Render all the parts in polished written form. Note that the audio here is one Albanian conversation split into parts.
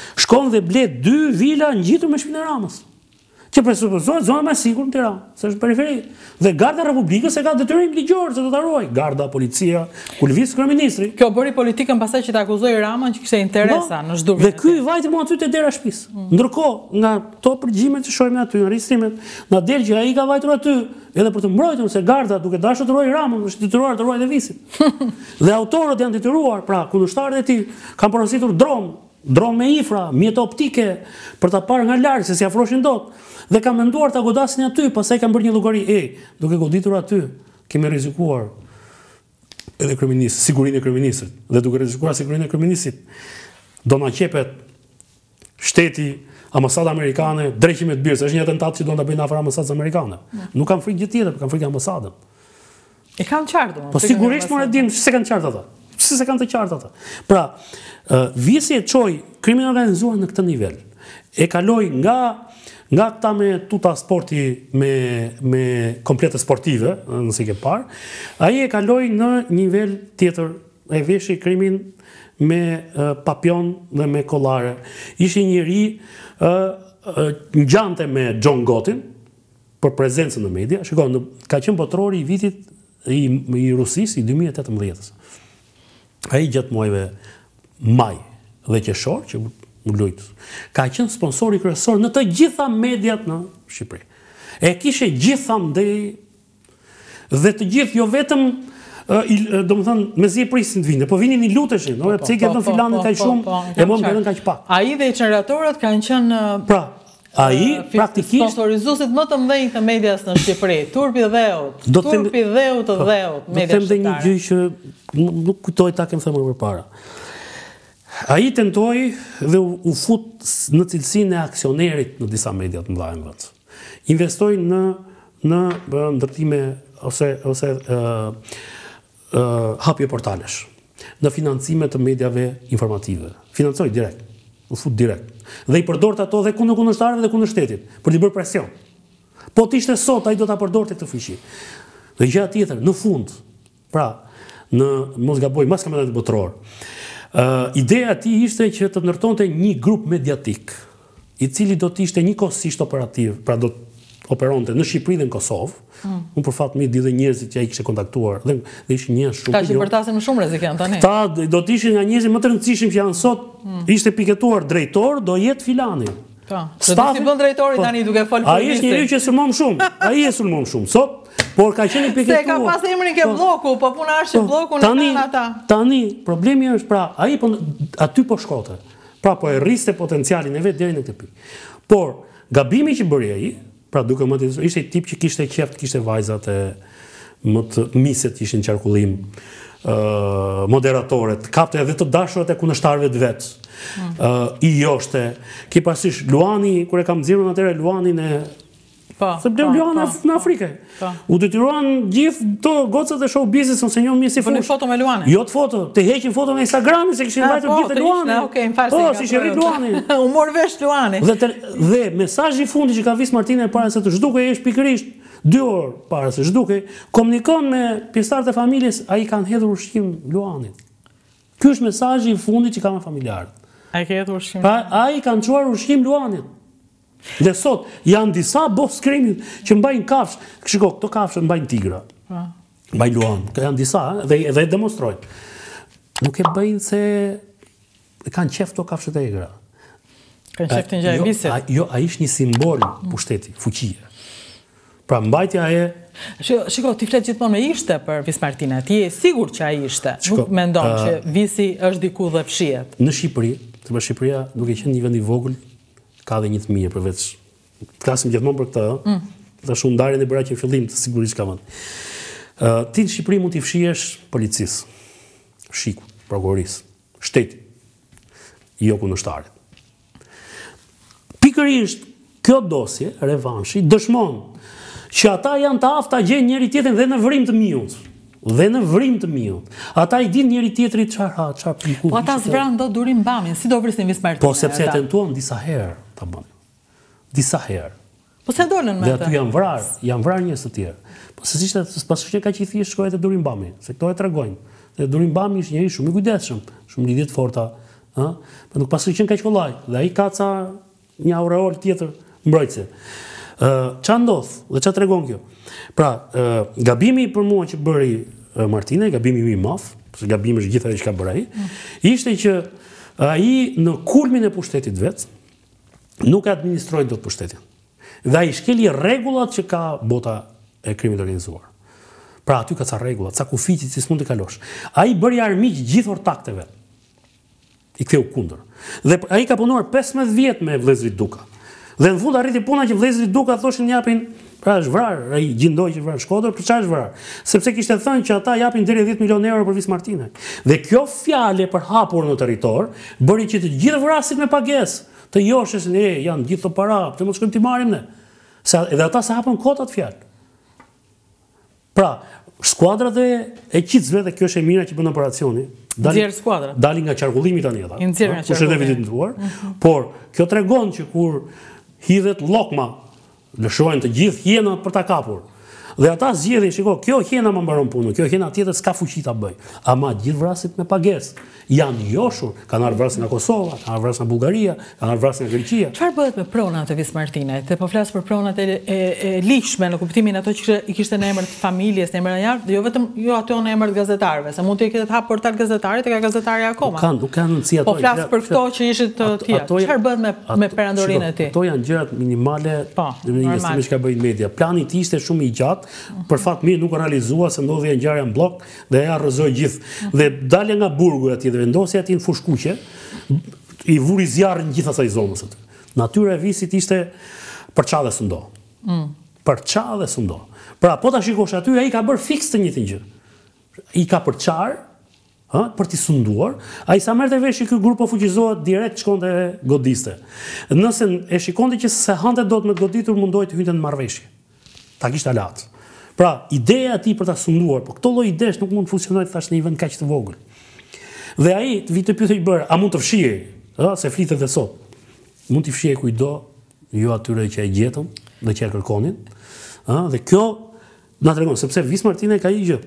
shkon dhe ble 2 vila ngjitur me shtëpinë e Ramës. Që presupozohet zona më e sigurt në Tiranë, se është periferi. Dhe Garda e Republikës e ka detyrim ligjor se do ta ruajë. Garda, policia, kur lëviz kryeministri. Kjo bëri politikën pastaj që ta akuzoi Ramën që kishte interesa në zhdurjen. Dhe ky vajte mua aty te dera shtëpisë. Ndërkohë, nga to përgjimet që shohim aty, regjistrimet, na del që ai ka vajtur aty edhe për të mbrojtur se Garda duke dashur të ruajë Ramën, është detyruar të ruajë Lëvizin. Dhe autorët janë detyruar, pra kundërshtarët e tij kanë porositur dron me infra, mjete optike për ta parë nga larg se si afroheshin dot. Dhe kanë menduar ta godasin aty, pastaj kanë bërë një llogari, duke goditur aty, kemi rrezikuar edhe sigurinë e kryeministit, dhe duke rrezikuar sigurinë e kryeministit, do na qepet shteti, ambasadë amerikane, dreqi me të birë, se është një atentat që do ta bëjnë afër ambasadës amerikane. Nuk kanë frikë gjë tjetër, kanë frikë ambasadën. E kanë qartë, po sigurisht më e dim se kanë qartë ata. Se kanë të qartë ata. Pra, visi e çoi krimin organizuar në këtë nivel. E kaloi nga këta me tuta sporti me komplete sportive, nëse ke parë, ai e kaloi në nivel tjetër, e veshi krimin me papion dhe me kollare. Ishte njëri ngjante me John Gotin për prezencën në media. Shikoj, ka qenë botrori i vitit i Rusisë i 2018-s. Ai gjatë muajve maj dhe qershor që u lujt, ka qenë sponsori kryesor në të gjitha mediat në Shqipëri. E kishe gjitha ndej dhe të gjithë, jo vetëm domethënë mezi e prisin të vinte, po vinin i luteshin, pse i kanë filanin kaq shumë, e më mbetën kaq pak. Ai dhe inceneratorët kanë qenë pra ai praktikisht sponsorizuesit më të mëdhenj të medias në Shqipëri, Turpi Dheut, Turpi Dheut të Dheut, media shqiptare. Do të them një gjë që nuk kujtoj ta kem thënë më përpara. Ai tentoi dhe u fut në cilësinë e aksionerit në disa media të mëdha në vend. Investoi në ndërtime ose hapje portalesh, në financime të mediave informative. Financoi direkt, u fut direkt. Dhe i përdorte ato dhe kundër kundërshtarëve dhe kundër shtetit për të bërë presion. Po t'ishte sot, ai do ta përdorte këtë fuqi. Dhe gjëja tjetër, në fund, pra, mos gaboj, mas kampionatit botror, ideja e tij ishte që të ndërtonte një grup mediatik, i cili do të ishte njëkohësisht operativ, pra do të operonte në Shqipëri dhe në Kosovë. Unë për fat mirë di dhe njerëzit që ai kishte kontaktuar dhe ishin njerëz shumë. Ka që bërtasin më shumë rrezik janë tani. Ta do të ishin nga njerëzit më të rëndësishëm që janë sot, ishte piketuar drejtor, do jetë filani. Po. Se si bën drejtori tani duke folur për ai është njeriu që sulmon shumë. Ai e sulmon shumë. Sot, por ka qenë piketuar. Se ka pas emrin ke blloku, po puna është që blloku në kanë ata. Tani problemi është pra, ai aty po shkote. Pra po e rriste potencialin e vet deri në këtë pikë. Por gabimi që bëri ai, pra duke më të ishte tip që kishte qeft, kishte vajzat e më të miset ishin qarkullim, moderatorët, kapte edhe të dashurat e kundërshtarëve të vet. I joshte, ki pasish Luani, kur e kam nxjerrur atëherë Luanin e se bleu Luana në Afrikë. U detyruan gjithë to gocat e show business ose njëon mirë si fush. Po foto me Luanin. Jo të foto, të heqin foto në Instagram se kishin vajtur gjithë Luanin. Okej, më fal. Po, si ishte rrit Luani. U mor vesh Luani. Dhe mesazhi i fundit që ka vis Martina para se të zhdukej është pikërisht 2 orë para se zhdukej, komunikon me pjesëtarët e familjes, ai kanë hedhur ushqim Luanit. Ky është mesazhi i fundit që ka me familjarët. Ai ka hedhur ushqim. Ai kanë çuar ushqim Luanit. Dhe sot janë disa boss krimit që mbajnë kafsh. Shiko, këto kafshë mbajnë tigra. Mbajnë luan. Janë disa dhe demonstrojnë. Nuk e bëjnë se kanë qef to kafshët e egra. Kanë qef të ngjajnë biset. Jo, ai është një simbol pushteti, fuqie. Pra mbajtja e Shiko, ti flet gjithmonë me ishte për Vis Martina. Ti je sigurt që ai ishte. Nuk mendon që Visi është diku dhe fshihet. Në Shqipëri, sepse Shqipëria duke qenë një vend i vogël, ka dhe një të mirë përveç. Flasim gjithmonë për këtë, dhe shumë ndarjen e bëra që në fillim të sigurisht ka vënë. Ti në Shqipëri mund t'i fshihesh policisë, shiku, prokurorisë, shtetit, jo kundërshtarit. Pikërisht kjo dosje, revanshi, dëshmon që ata janë të aftë ta gjejnë njëri tjetrin dhe në vrim të miut. Dhe në vrim të miut. Ata i din njëri tjetrit çfarë piku. Po ata zvran do Durim Bamin, si do vrisin Vis Martina. Po sepse e tentuan disa herë ta bënin. Disa herë. Po se dolën me atë. Dhe aty janë vrarë njerëz të tjerë. Po se ishte pasuçi që kaq i thjesht shkoi te Durim Bami, se këto e tregojnë. Dhe Durim Bami është njëri shumë i kujdesshëm, shumë lidhje të forta Nuk pasri qenë kaq kollaj, dhe ai ka ca një aureol tjetër mbrojtëse. Qa ndodh dhe qa tregon kjo? Pra, gabimi për mua që bëri Martina, gabimi më i madh, se gabimi është gjithë ajo që ka bërë ai, ishte që ai në kulmin e pushtetit vet nuk e administroi dot pushtetin. Dhe ai shkeli rregullat që ka bota e krimit organizuar. Pra aty ka ca rregulla, ca kufiqe që s'mund të kalosh. Ai bëri armiq gjithë ortakët e vet. I ktheu kundër. Dhe ai ka punuar 15 vjet me vëllezrit Duka. Dhe në fund arriti puna që vëllezrit Duka thoshin japin, pra është vrar, ai gjendoi që vrar Shkodër, për çfarë është vrar? Sepse kishte thënë që ata japin deri 10 milionë euro për Vis Martinaj. Dhe kjo fjalë për hapur në territor bëri që të gjithë vrasin me pagesë, të joshesin janë gjithë të para, të mos shkojmë t'i marrim ne. Edhe ata sa hapën kot atë fjalë. Pra, skuadrat e qitësve, dhe kjo është e mira që bën operacioni, dalin nga qarkullimi tani ata. Kush e evidentuar, por kjo tregon që kur hidhet llokma, lëshojnë të gjithë hienat për ta kapur. Dhe ata zgjedhin, shiko, kjo hiena më mbaron punën, kjo hiena tjetër s'ka fuqi ta bëj. Ama gjithë vrasit me pagesë janë joshur, kanë ardhur vrasin nga Kosova, kanë ardhur vrasin nga Bullgaria, kanë ardhur vrasin nga Greqia. Çfarë bëhet me pronat e Vis Martinajt? Dhe po flas për pronat e ligjshme në kuptimin ato që i kishte në emër të familjes, në emër anjar, jo vetëm ato në emër të gazetarëve, se mund të ketë hap portal gazetarit tek gazetari akoma. Nuk kanë rëndësi ato. Po flas për këto që ishin të tjerë. Çfarë bëhet me perandorinë e tij? Ato janë gjërat minimale, investimi që ka bërë media. Plani i tij ishte shumë i gjatë, për fat mirë nuk realizua se ndodhi ngjarja në blok dhe ja rrëzoi gjithë. Dhe dalja nga burgu aty dhe vendosi aty në fushkuqe, i vuri zjarrin gjithë asaj zonës aty. Natyra e Visit ishte për çfarë dhe s'ndo. Për çfarë dhe s'ndo. Pra, po ta shikosh aty, ai ka bërë fiks të njëjtin gjë. I ka për çar, për t'i sunduar, ai sa merrte vesh ky grup po fuqizohet direkt shkonte godiste. Nëse e shikonte që se hante dot me goditur, mundoi të hynte në marrëveshje. Ta kishte alat. Pra, ideja e tij për ta sunduar, po këto lloj idesh nuk mund të funksionojë thash në një vend kaq të vogël. Dhe ai vi të pyetej bër, a mund të fshihej, se flitet edhe sot. Mund t'i fshihej kujdo, jo atyre që e gjetën dhe që e kërkonin. Dhe kjo na tregon sepse Vis Martinaj ka një gjë.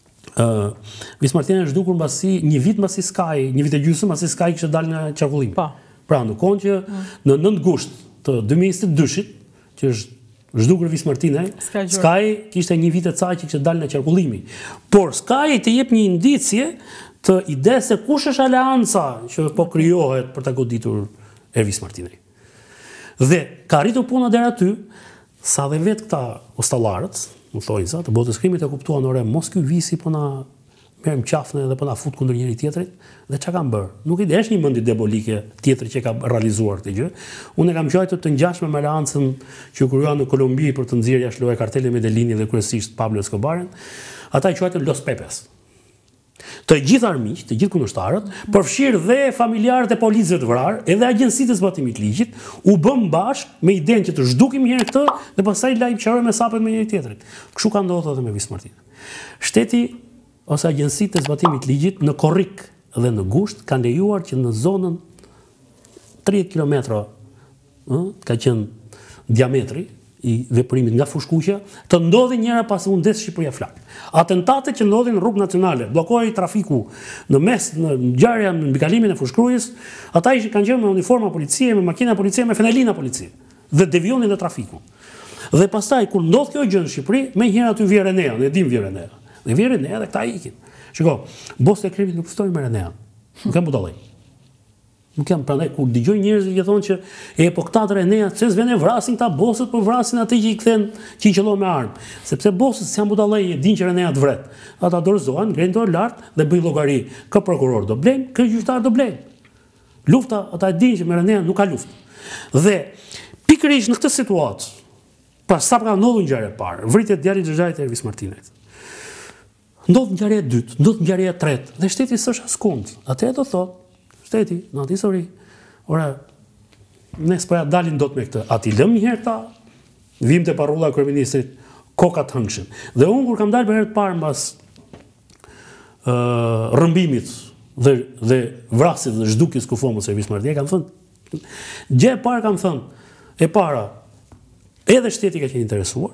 Vis Martinaj është zhdukur mbasi një vit mbasi Sky, një vit e gjysmë mbasi Sky kishte dalë nga qarkullimi. Pra, në kohën që në 9 gusht të 2022-shit, që është zhdukur Vis Martinaj, Sky kishte një vit e ca që kishte dalë nga qarkullimi. Por Sky të jep një indicje të idesë se kush është aleanca që po krijohet për ta goditur Vis Martinaj. Dhe ka arritur puna deri aty, sa dhe vetë këta ustallarët, më thojnë sa, të botës krimit e kuptuan ore, mos ky Visi po na merrem qafën dhe po na fut kundër njëri tjetrit, dhe çka kanë bërë? Nuk i desh një mendje diabolike tjetër që ka realizuar këtë gjë. Unë e kam quajtur të ngjashme me aleancën që krijuan në Kolumbi për të nxjerrë jashtë lojë kartelit Medellini dhe kryesisht Pablo Escobarin. Ata i quajtur Los Pepes. Të gjithë armiq, të gjithë kundërshtarët, përfshirë dhe familjarët e policëve të vrarë, edhe agjencitë e zbatimit ligjit, u bëm bashkë me idenë që të zhdukim njëri këtë dhe pastaj lajm qarojmë sapet me njëri tjetrin. Kështu ka ndodhur edhe me Vis Martinaj. Shteti ose agjencitë e zbatimit ligjit në Korrik dhe në Gusht kanë lejuar që në zonën 30 kilometra ka qenë diametri i veprimit nga fushkuqja, të ndodhin njëra pas u ndes Shqipëria flak. Atentate që ndodhin në rrugë nacionale, bllokohej trafiku në mes, në ngjarja në mbikalimin e fushkrujës, ata kanë qenë me uniforma policie, me makina policie, me fenalina policie dhe devionin dhe trafiku. Dhe pastaj kur ndodh kjo gjë në Shqipëri, menjëherë aty vjen Renea, ne dim vjen Renea. Dhe vjen Renea dhe këta ikin. Shiko, bosët e krimit nuk ftojnë me Renea. Nuk kanë budallë. Nuk jam prandaj kur dëgjoj njerëz që thonë që po këta të Renea, pse s'vjen e vrasin këta bosët, po vrasin atë që i kthen, që i qellon me armë. Sepse bosët s'janë budallë, e dinë që Renea të vret. Ata dorëzohen, ngrenë dorë lart dhe bëjnë llogari. Kë prokuror do blejnë, kë gjyqtar do blejnë. Lufta, ata e dinë që me Renea nuk ka luftë. Dhe pikërisht në këtë situatë, pas sa ka ndodhur ngjarja e parë, vritjet djalit Xhaxhait e Vis Martinajt. Ndodh ngjarja e dytë, ndodh ngjarja e tretë, dhe shteti s'është askund. Atëherë do thotë shteti, në atë histori, ora, ne s'po ja dalin dot me këtë. A ti lëm një herë këta, vim të parrulla e kryeministrit, koka të hëngshëm. Dhe unë kur kam dalë për herë të parë mbas rrëmbimit dhe vrasit dhe zhdukjes kufomës e Vis Martinaj, kam thënë, gjë e parë kam thënë, e para, edhe shteti ka qenë interesuar,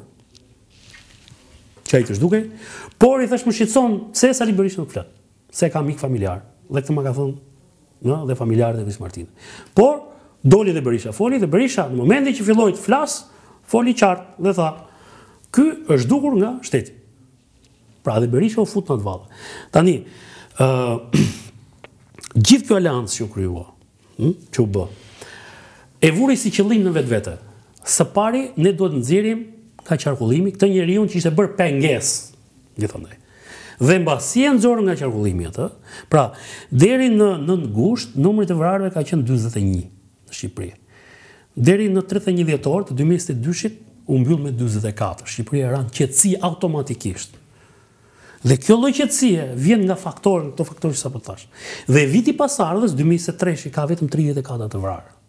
që ai të zhdukej, por i thash më shqetëson se Sali Berisha nuk flet, se ka mik familjar, dhe këtë më ka thënë dhe familjarët e Hris Martinit. Por, doli dhe Berisha, foli dhe Berisha, në momentin që filloi të flas, foli qartë dhe tha, ky është dukur nga shteti. Pra dhe Berisha u fut në atë vallë. Tani, gjithë kjo aleancë që u kryua, që u bë, e vuri si qëllim në vetvete. Së pari, ne duhet nxjerrim nga qarkullimi këtë njeriu që ishte bërë pengesë, gjithandaj. Dhe mbasi e nxorën nga qarkullimi atë, pra, deri në 9 gusht, numri të vrarëve ka qenë 41 në Shqipëri. Deri në 31 dhjetor të 2022-shit u mbyll me 44. Shqipëria ran qetësi automatikisht. Dhe kjo lloj qetësie vjen nga këto faktorë që sapo thash. Dhe viti pasardhës 2023 ka vetëm 34 të vrarë.